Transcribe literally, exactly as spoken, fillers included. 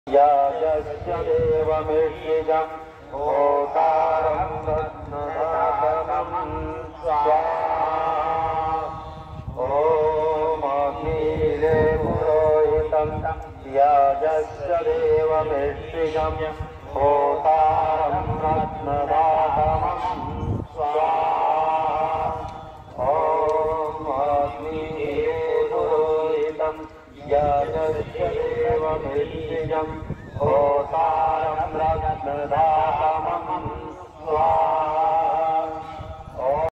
याजस्य देवमिषिजं होतारं रत्नदातमं स्वाहा ॐ अग्निरे पुरोहितं याजस्य देवमिषिजं होतारं रत्नदातमं स्वाहा ॐ अग्निरे पुरोहितं याजस्य देवमिषिजं होतारं रत्नदातमं स्वाहा